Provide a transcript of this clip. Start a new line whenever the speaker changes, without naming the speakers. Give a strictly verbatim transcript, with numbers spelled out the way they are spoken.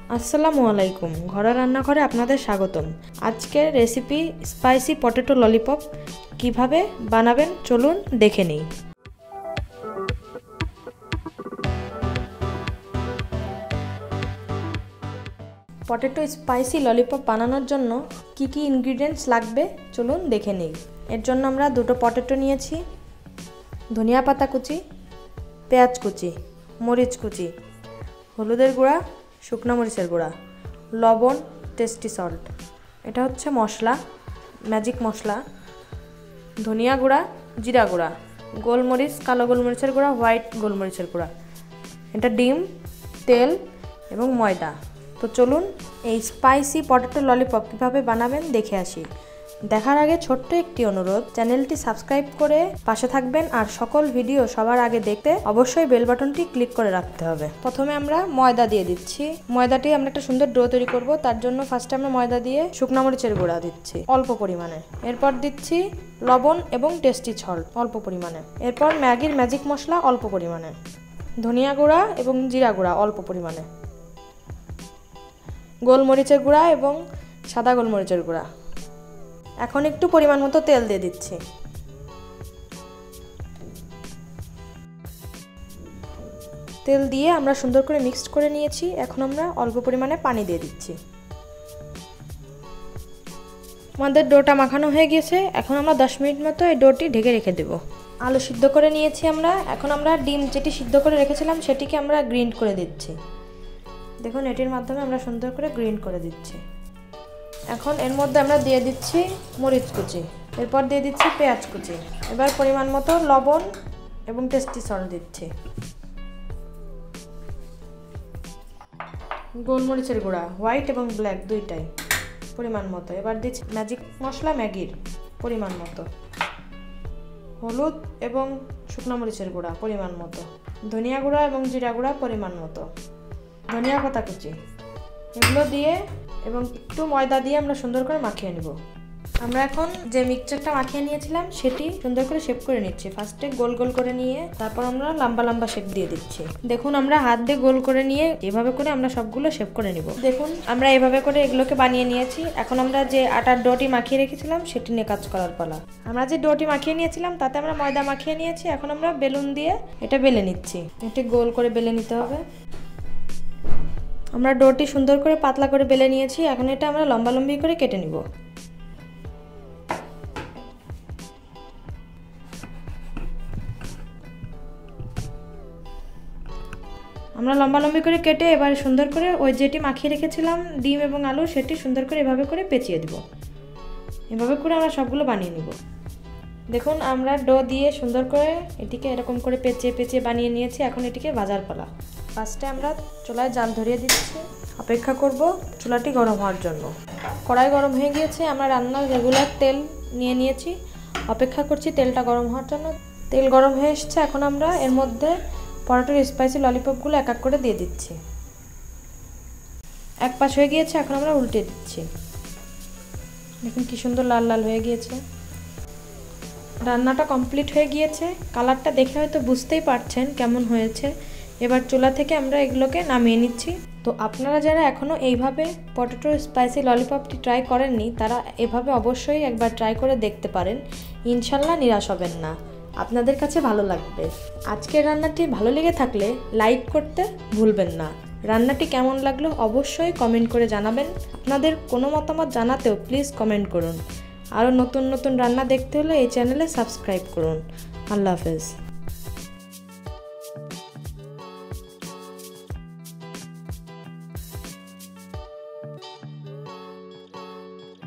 আসসালামু আলাইকুম, ঘরোয়া রান্নাঘরে আপনাদের স্বাগতম। আজকের রেসিপি স্পাইসি পটেটো ললিপপ। কিভাবে বানাবেন চলুন দেখে নিই। পটেটো স্পাইসি ললিপপ বানানোর জন্য কি কি ইনগ্রিডিয়েন্টস লাগবে চলুন দেখে নিই। এর জন্য আমরা দুটো পটেটো নিয়েছি, ধনিয়া পাতা কুচি, পেঁয়াজ কুচি, মরিচ কুচি, হলুদের গুঁড়া, শুকনো মরিচের গুঁড়া, লবণ, টেস্টি সল্ট। এটা হচ্ছে মশলা, ম্যাজিক মশলা, ধনিয়া গুঁড়া, জিরা গুঁড়া, গোলমরিচ, কালো গোলমরিচের গুঁড়া, হোয়াইট গোলমরিচের গুঁড়া। এটা ডিম, তেল এবং ময়দা। তো চলুন এই স্পাইসি পটেটো ললিপপ কীভাবে বানাবেন দেখে আসি। দেখার আগে ছোট্ট একটি অনুরোধ, চ্যানেলটি সাবস্ক্রাইব করে পাশে থাকবেন আর সকল ভিডিও সবার আগে দেখতে অবশ্যই বেল বাটনটি ক্লিক করে রাখতে হবে। প্রথমে আমরা ময়দা দিয়ে দিচ্ছি। ময়দাটি আমরা একটা সুন্দর ডো তৈরি করব, তার জন্য ফার্স্টে আমরা ময়দা দিয়ে শুকনো মরিচের গুঁড়া দিচ্ছি অল্প পরিমাণে। এরপর দিচ্ছি লবণ এবং টেস্টি সল্ট অল্প পরিমাণে। এরপর ম্যাগির ম্যাজিক মশলা অল্প পরিমাণে, ধনিয়া গুঁড়া এবং জিরা গুঁড়া অল্প পরিমাণে, গোলমরিচের গুঁড়া এবং সাদা গোলমরিচের গুঁড়া। এখন একটু পরিমাণ মতো তেল দিয়ে দিচ্ছি। তেল দিয়ে আমরা সুন্দর করে মিক্সড করে নিয়েছি। এখন আমরা অল্প পরিমাণে পানি দিয়ে দিচ্ছি। আমাদের ডোটা মাখানো হয়ে গেছে। এখন আমরা দশ মিনিট মতো এই ডোটি ঢেকে রেখে দেব। আলু সিদ্ধ করে নিয়েছি আমরা। এখন আমরা ডিম যেটি সিদ্ধ করে রেখেছিলাম সেটিকে আমরা গ্রিন্ড করে দিচ্ছি। দেখুন, এটির মাধ্যমে আমরা সুন্দর করে গ্রিন্ড করে দিচ্ছি। এখন এর মধ্যে আমরা দিয়ে দিচ্ছি মরিচ কুচি, এরপর দিয়ে দিচ্ছি পেঁয়াজ কুচি। এবার পরিমাণ মতো লবণ এবং টেস্টি সল্ট দিচ্ছি, গোলমরিচের গুঁড়া হোয়াইট এবং ব্ল্যাক দুইটাই পরিমাণ মতো। এবার দিচ্ছি ম্যাজিক মশলা ম্যাগির পরিমাণ মতো, হলুদ এবং শুকনো মরিচের গুঁড়া পরিমাণ মতো, ধনিয়া গুঁড়া এবং জিরা গুঁড়া পরিমাণ মতো, ধনিয়া পাতা কুচি। এগুলো দিয়ে এবং একটু ময়দা দিয়ে আমরা সুন্দর করে মাখিয়ে নেব। আমরা এখন যে মিক্সচারটা মাখিয়ে নিয়েছিলাম সেটি সুন্দর করে শেপ করে নিচ্ছি। ফার্স্টে গোল গোল করে নিয়ে তারপর আমরা লম্বা লম্বা শেপ দিয়ে দিচ্ছি। দেখুন, আমরা হাত দিয়ে গোল করে নিয়ে এভাবে করে আমরা সবগুলো শেপ করে নিব। দেখুন, আমরা এভাবে করে এগুলোকে বানিয়ে নিয়েছি। এখন আমরা যে আটার ডোটি মাখিয়ে রেখেছিলাম সেটি নিয়ে কাজ করার পালা। আমরা যে ডোটি মাখিয়ে নিয়েছিলাম তাতে আমরা ময়দা মাখিয়ে নিয়েছি। এখন আমরা বেলুন দিয়ে এটা বেলে নিচ্ছি। এটি গোল করে বেলে নিতে হবে। আমরা ডোটি সুন্দর করে পাতলা করে বেলে নিয়েছি। এখন এটা আমরা লম্বা লম্বি করে কেটে নিব। আমরা লম্বা লম্বি করে কেটে এবার সুন্দর করে ওই যেটি মাখিয়ে রেখেছিলাম ডিম এবং আলু সেটি সুন্দর করে এভাবে করে পেঁচিয়ে দিব। এভাবে করে আমরা সবগুলো বানিয়ে নিব। দেখুন, আমরা ডো দিয়ে সুন্দর করে এটিকে এরকম করে পেঁচিয়ে পেঁচিয়ে বানিয়ে নিয়েছি। এখন এটিকে ভাজার পালা। ফার্স্টে আমরা চুলায় জাল ধরিয়ে দিচ্ছি। অপেক্ষা করব চুলাটি গরম হওয়ার জন্য। কড়াই গরম হয়ে গিয়েছে। আমরা রান্নার রেগুলার তেল নিয়ে নিয়েছি। অপেক্ষা করছি তেলটা গরম হওয়ার জন্য। তেল গরম হয়ে এসেছে। এখন আমরা এর মধ্যে পটেটোর স্পাইসি ললিপপগুলো এক এক করে দিয়ে দিচ্ছি। এক পাশ হয়ে গিয়েছে, এখন আমরা উল্টে দিচ্ছি। দেখুন কি সুন্দর লাল লাল হয়ে গিয়েছে। রান্নাটা কমপ্লিট হয়ে গিয়েছে। কালারটা দেখে হয়তো বুঝতেই পারছেন কেমন হয়েছে। এবার চুলা থেকে আমরা এগুলোকে নামিয়ে নিচ্ছি। তো আপনারা যারা এখনও এইভাবে পটেটো স্পাইসি ললিপপটি ট্রাই করেননি তারা এভাবে অবশ্যই একবার ট্রাই করে দেখতে পারেন। ইনশাল্লাহ নিরাশ হবেন না, আপনাদের কাছে ভালো লাগবে। আজকের রান্নাটি ভালো লেগে থাকলে লাইক করতে ভুলবেন না। রান্নাটি কেমন লাগলো অবশ্যই কমেন্ট করে জানাবেন। আপনাদের কোনো মতামত জানাতেও প্লিজ কমেন্ট করুন। আরও নতুন নতুন রান্না দেখতে হলে এই চ্যানেলে সাবস্ক্রাইব করুন। আল্লাহ হাফেজ।